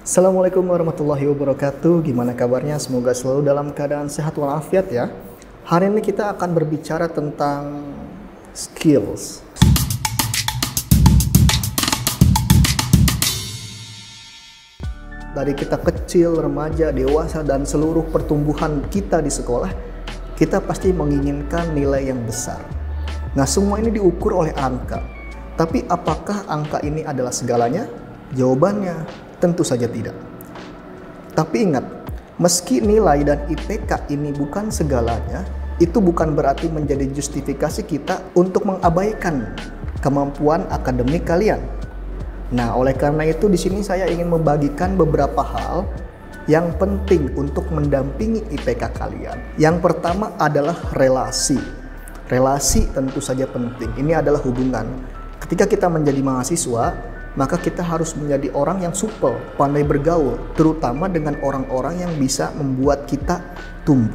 Assalamualaikum warahmatullahi wabarakatuh. Gimana kabarnya? Semoga selalu dalam keadaan sehat walafiat ya. Hari ini kita akan berbicara tentang skills. Dari kita kecil, remaja, dewasa, dan seluruh pertumbuhan kita di sekolah, kita pasti menginginkan nilai yang besar. Nah, semua ini diukur oleh angka. Tapi apakah angka ini adalah segalanya? Jawabannya tentu saja tidak. Tapi ingat, meski nilai dan IPK ini bukan segalanya, itu bukan berarti menjadi justifikasi kita untuk mengabaikan kemampuan akademik kalian. Nah, oleh karena itu di sini saya ingin membagikan beberapa hal yang penting untuk mendampingi IPK kalian. Yang pertama adalah relasi. Relasi tentu saja penting. Ini adalah hubungan. Ketika kita menjadi mahasiswa, maka kita harus menjadi orang yang supel, pandai bergaul, terutama dengan orang-orang yang bisa membuat kita tumbuh,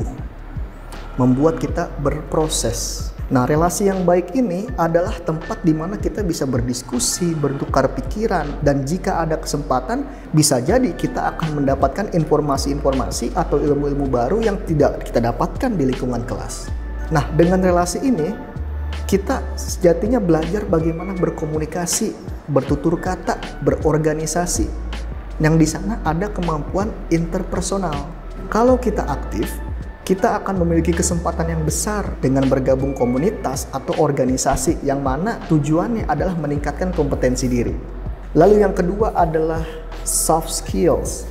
membuat kita berproses. Nah, relasi yang baik ini adalah tempat di mana kita bisa berdiskusi, bertukar pikiran, dan jika ada kesempatan, bisa jadi kita akan mendapatkan informasi-informasi atau ilmu-ilmu baru yang tidak kita dapatkan di lingkungan kelas. Nah, dengan relasi ini, kita sejatinya belajar bagaimana berkomunikasi, bertutur kata, berorganisasi. Yang di sana ada kemampuan interpersonal. Kalau kita aktif, kita akan memiliki kesempatan yang besar dengan bergabung komunitas atau organisasi yang mana tujuannya adalah meningkatkan kompetensi diri. Lalu yang kedua adalah soft skills.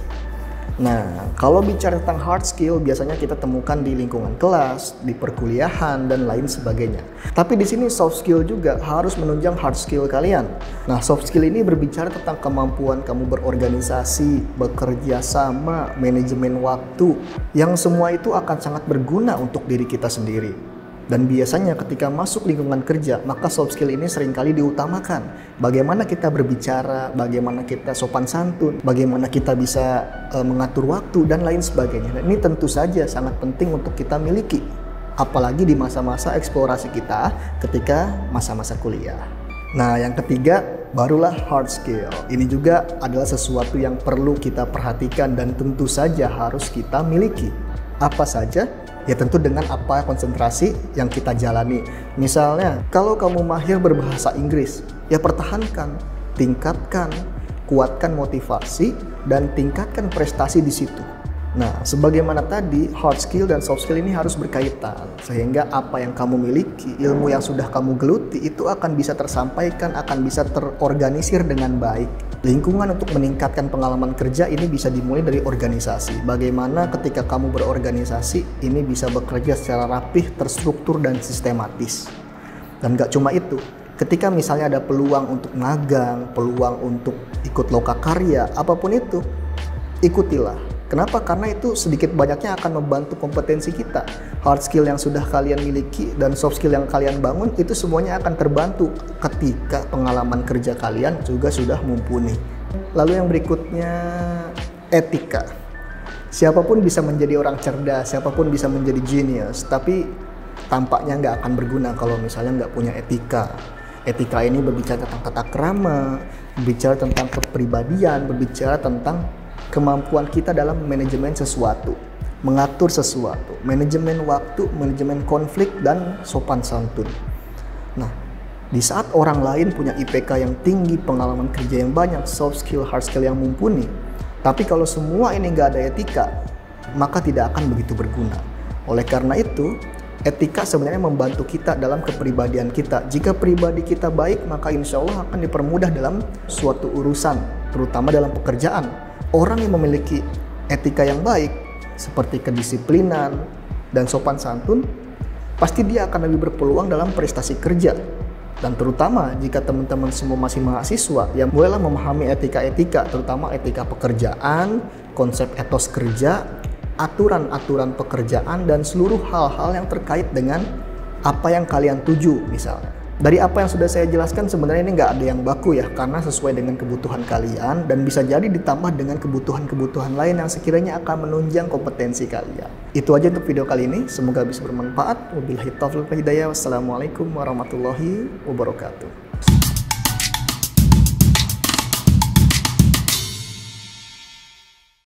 Nah, kalau bicara tentang hard skill, biasanya kita temukan di lingkungan kelas, di perkuliahan, dan lain sebagainya. Tapi di sini soft skill juga harus menunjang hard skill kalian. Nah, soft skill ini berbicara tentang kemampuan kamu berorganisasi, bekerja sama, manajemen waktu, yang semua itu akan sangat berguna untuk diri kita sendiri. Dan biasanya ketika masuk lingkungan kerja, maka soft skill ini seringkali diutamakan. Bagaimana kita berbicara, bagaimana kita sopan santun, bagaimana kita bisa mengatur waktu, dan lain sebagainya. Dan ini tentu saja sangat penting untuk kita miliki. Apalagi di masa-masa eksplorasi kita ketika masa-masa kuliah. Nah, yang ketiga barulah hard skill. Ini juga adalah sesuatu yang perlu kita perhatikan dan tentu saja harus kita miliki. Apa saja? Ya tentu dengan apa konsentrasi yang kita jalani. Misalnya, kalau kamu mahir berbahasa Inggris, ya pertahankan, tingkatkan, kuatkan motivasi, dan tingkatkan prestasi di situ. Nah, sebagaimana tadi, hard skill dan soft skill ini harus berkaitan. Sehingga apa yang kamu miliki, ilmu yang sudah kamu geluti, itu akan bisa tersampaikan, akan bisa terorganisir dengan baik. Lingkungan untuk meningkatkan pengalaman kerja ini bisa dimulai dari organisasi. Bagaimana ketika kamu berorganisasi, ini bisa bekerja secara rapih, terstruktur, dan sistematis. Dan gak cuma itu, ketika misalnya ada peluang untuk magang, peluang untuk ikut lokakarya, apapun itu, ikutilah. Kenapa? Karena itu sedikit banyaknya akan membantu kompetensi kita. Hard skill yang sudah kalian miliki dan soft skill yang kalian bangun itu semuanya akan terbantu ketika pengalaman kerja kalian juga sudah mumpuni. Lalu yang berikutnya, etika. Siapapun bisa menjadi orang cerdas, siapapun bisa menjadi genius, tapi tampaknya nggak akan berguna kalau misalnya nggak punya etika. Etika ini berbicara tentang tata krama, berbicara tentang kepribadian, berbicara tentang kemampuan kita dalam manajemen sesuatu, mengatur sesuatu, manajemen waktu, manajemen konflik, dan sopan santun. Nah, di saat orang lain punya IPK yang tinggi, pengalaman kerja yang banyak, soft skill, hard skill yang mumpuni, tapi kalau semua ini nggak ada etika, maka tidak akan begitu berguna. Oleh karena itu, etika sebenarnya membantu kita dalam kepribadian kita. Jika pribadi kita baik, maka insya Allah akan dipermudah dalam suatu urusan, terutama dalam pekerjaan. Orang yang memiliki etika yang baik, seperti kedisiplinan dan sopan santun, pasti dia akan lebih berpeluang dalam prestasi kerja. Dan terutama jika teman-teman semua masih mahasiswa, ya mulailah memahami etika-etika, terutama etika pekerjaan, konsep etos kerja, aturan-aturan pekerjaan, dan seluruh hal-hal yang terkait dengan apa yang kalian tuju misalnya. Dari apa yang sudah saya jelaskan sebenarnya ini nggak ada yang baku ya, karena sesuai dengan kebutuhan kalian dan bisa jadi ditambah dengan kebutuhan-kebutuhan lain yang sekiranya akan menunjang kompetensi kalian. Itu aja untuk video kali ini, semoga bisa bermanfaat. Wabillahi taufiq wal hidayah. Wassalamualaikum warahmatullahi wabarakatuh.